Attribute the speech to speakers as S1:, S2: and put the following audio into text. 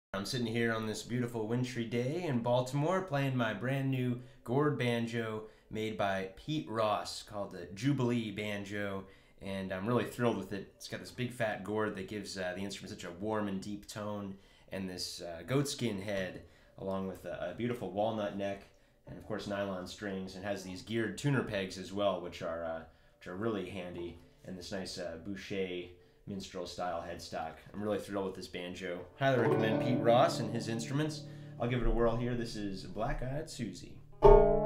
S1: I'm sitting here on this beautiful wintry day in Baltimore playing my brand new Gourd Banjo made by Pete Ross called the Jubilee Banjo, and I'm really thrilled with it. It's got this big fat gourd that gives the instrument such a warm and deep tone, and this goatskin head along with a beautiful walnut neck and of course nylon strings, and has these geared tuner pegs as well, which are really handy, and this nice Boucher minstrel style headstock. I'm really thrilled with this banjo. Highly recommend Pete Ross and his instruments. I'll give it a whirl here. This is Black Eyed Susie.